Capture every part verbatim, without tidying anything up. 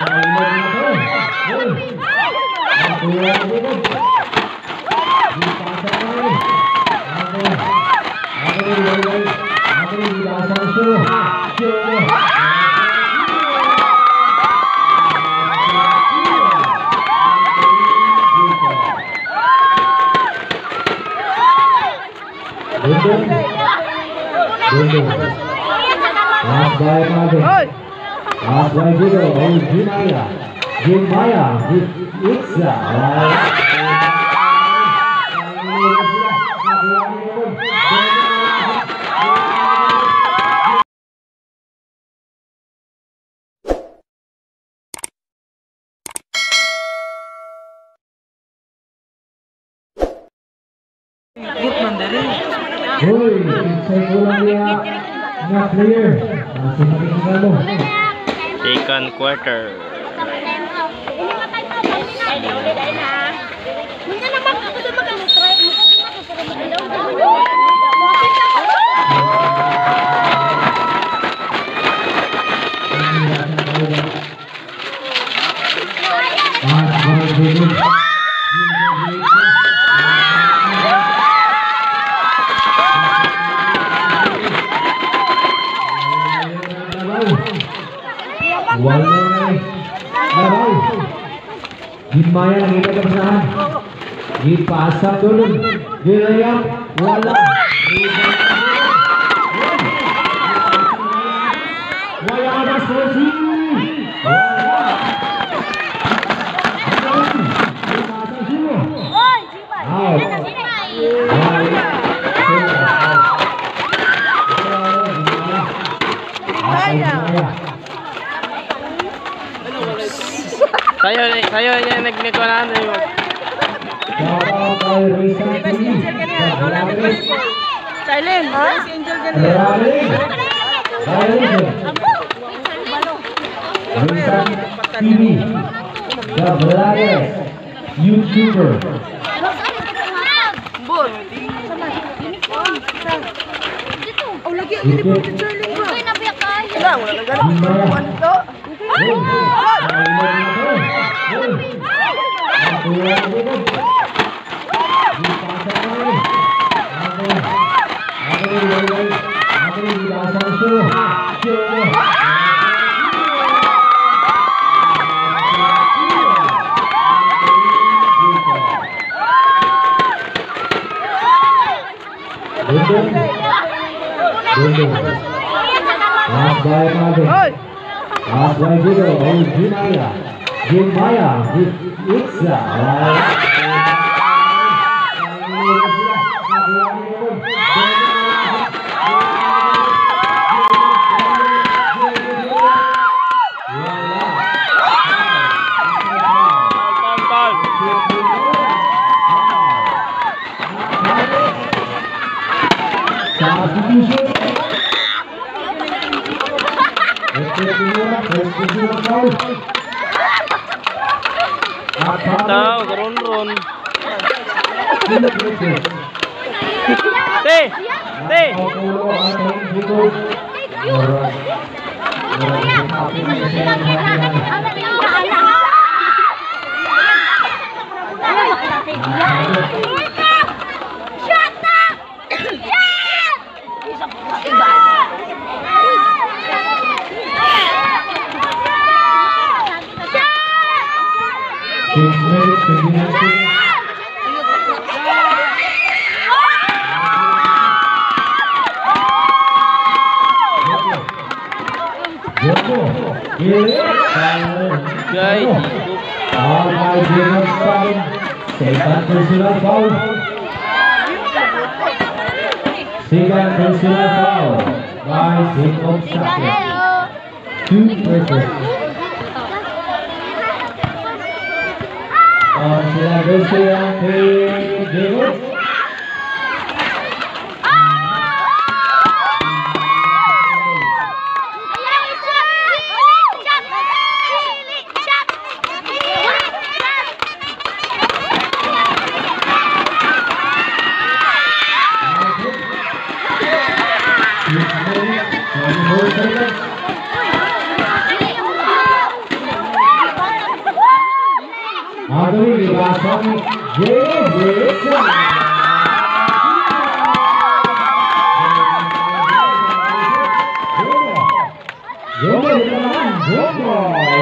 Second quarter. Gimana kita kebenaran? Dipasang dulu, dilayap, wala. Wala ada solusi. Saya saya yang nag-nekuan na yun. Silent, ha? Si Angel ganyan. T V, the Vloggers, YouTuber. Bot. Oh, lagi ang ini po si Charlie ba? Uy, nabiyak kayo. Wala, wala na gano'n. Ano to? Aswai juga dari Jimaya, Jimaya, Iksa. Tahu gerun-gerun. Teh, teh. Guys, Second personal foul. Second personal foul by Jacob Sakya. Two persons. Oh, sila gusto yang kay Jacob. Aduh, dipasang Jebel. Joko di tengah, Joko.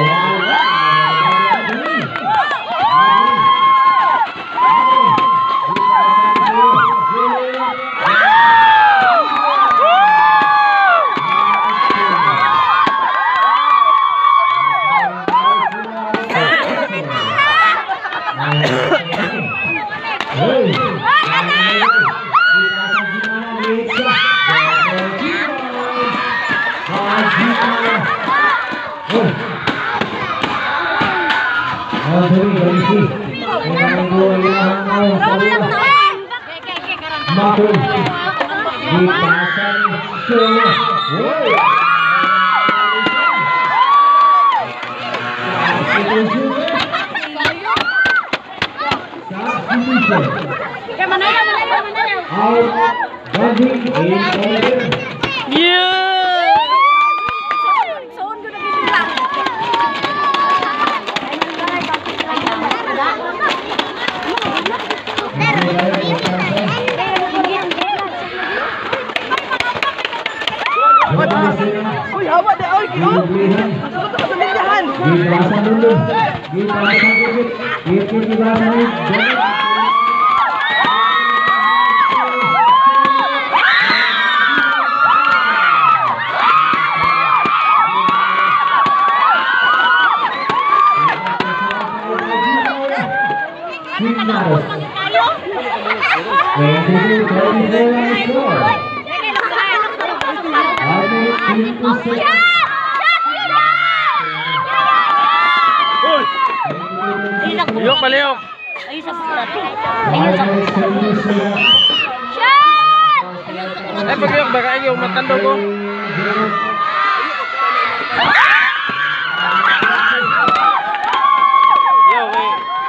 Makul dipasang Solo. Out bagi Uy, hawa deh, oy, gitu. Jangan. dipasang dulu, dipasang dikit, dikit dipasang. Yuk balik. Eh pergi yuk bakal yuk makan dulu. Yo we.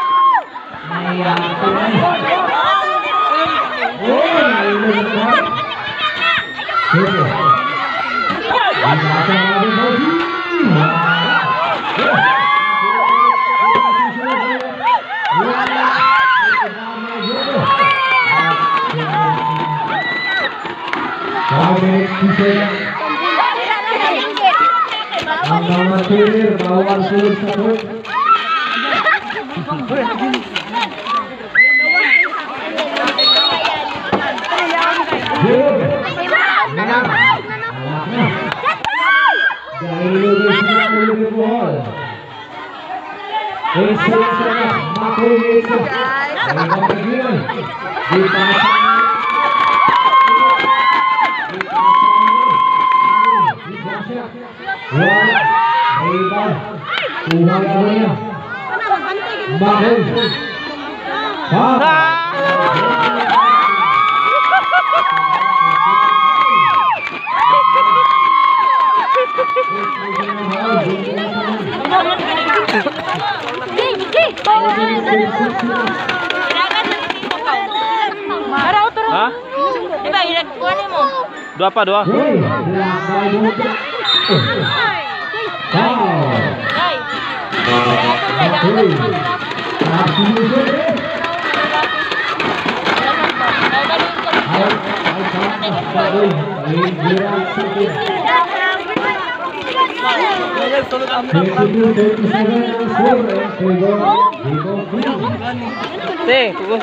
Bawang sulit sebut. Hah? Dua apa dua? Teh, tunggu.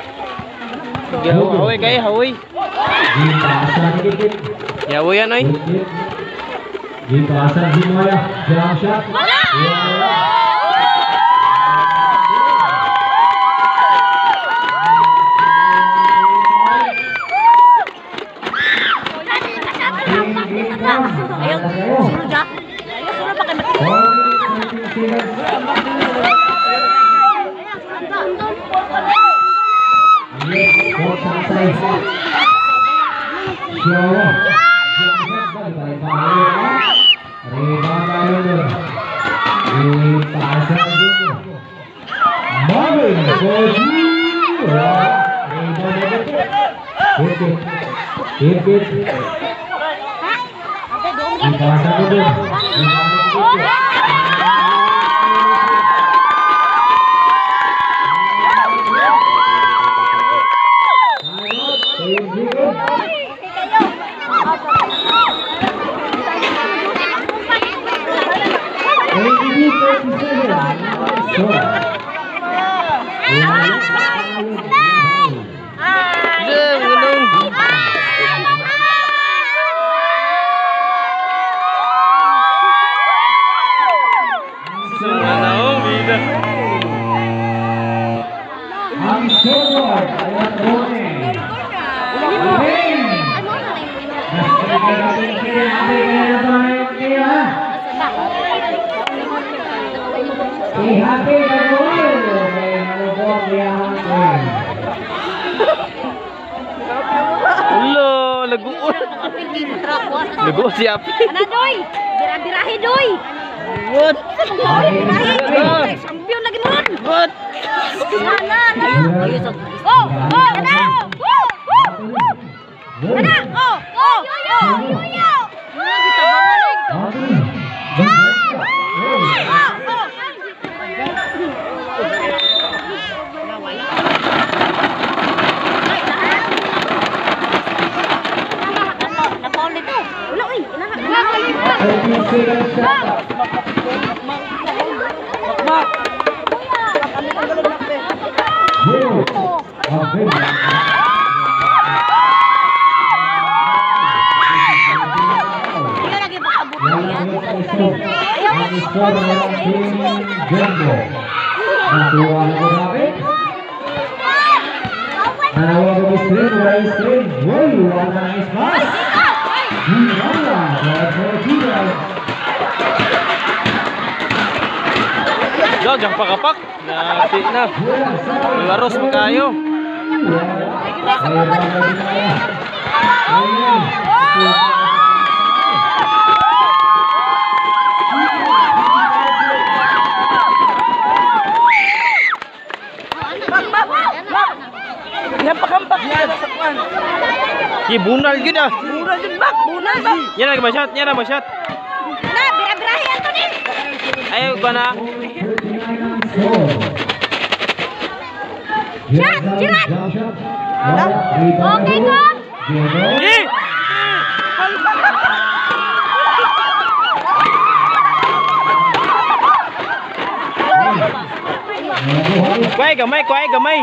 Hawi kayak hawi. Dipasang dikit. Ya hawi ya noi. Dipasang semuanya. Jump shot. Ayo, suruh dah. Ayo, suruh pakai metik. Jeng, gendong. Sana oh, bida. Ang score ay ang Rone. Ihati na gol. May nalubog yang Ulo, laguon. Laguon si Api. Ana doy, bira-birahe doy. What? Birahe. Champion lagi nun. What? Ana, ana. Oh, oh, ana. Oh, oh, oh. Ana, oh, oh, oh. Yo. Kita balik. Yo, jangan pakapak. Nanti na. Laros mo kayo. Ki bunal gid ah. Bunal din bak, bunal bak. Yan na masyat, yan na masyat. Na, bira-birahe ato ni. Ayo ko na. Shot, jirat. Okay ko. Di. Kuai gamay, kuai gamay.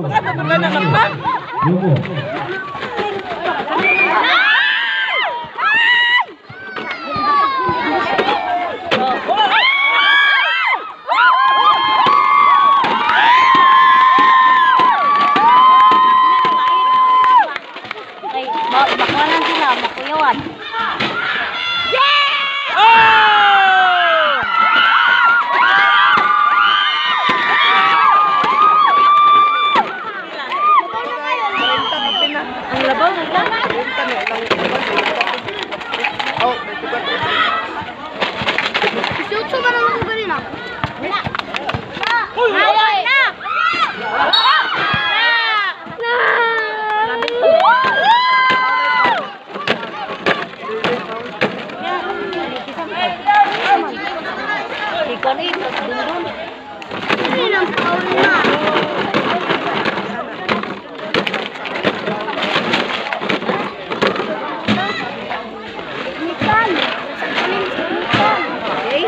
Bakalan sila, makuyawan. Ang labaw na lang. Isutso ba naman ko ganun ah? Wala. Wala na! Ikaw na yun, dun-dun. Hindi lang paul na. Mikal. Mikal. Okay.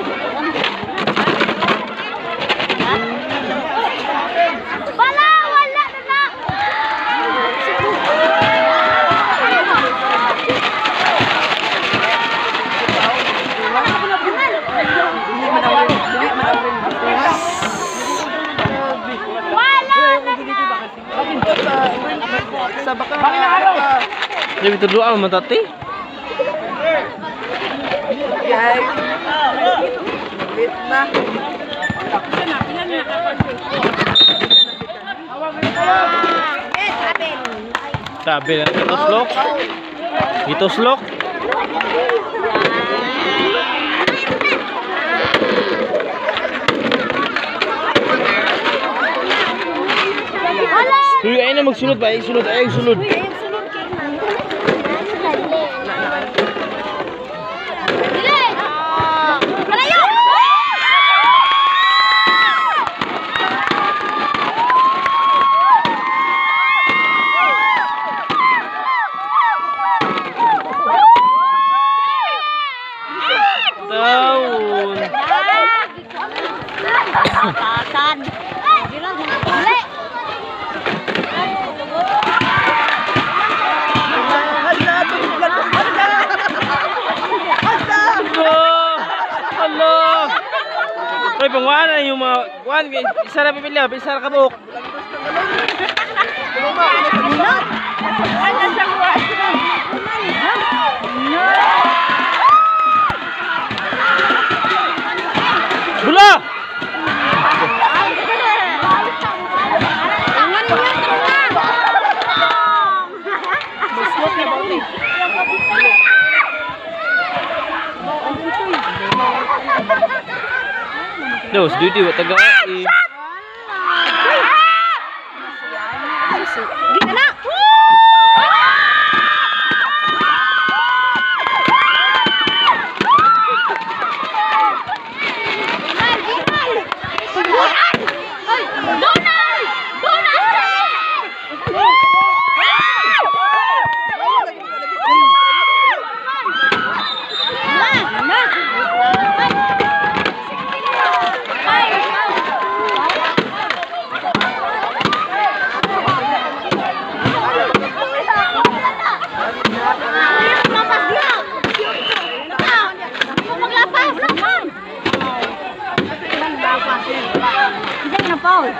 Wala, wala na na. Sa baka. Bakit na araw? Jadi berdoa matati. Yay. Wait na. Sabi na ito slok. Ito slok. Uy, ayun na magsunod ba? Ayun sunod, ayun sunod. Daun. Tasan. Bilang mga puli. Allah! Ay, pangwana yung mga kuan, isa na pipila, isa na kabuk. Bola! Dos, duty wa taga eh. Gina na. Paul.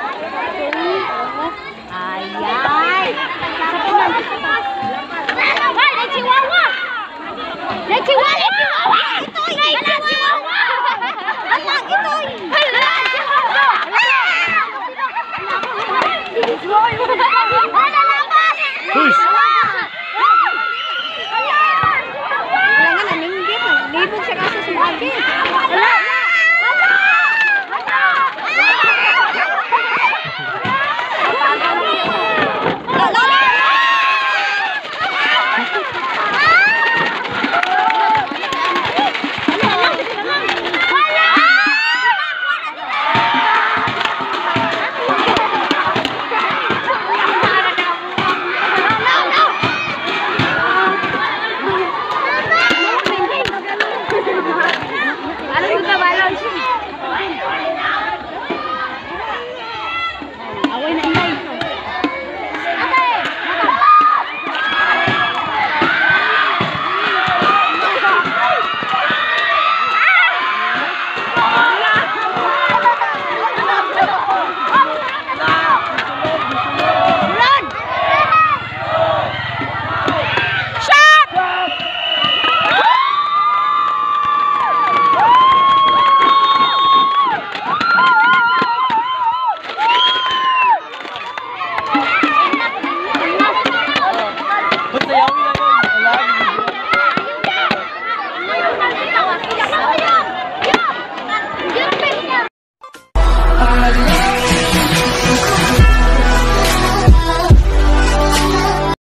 Ayay. Ay, may chihuahua. May chihuahua, chihuahua. Ito, ito, chihuahua. Anak, ito.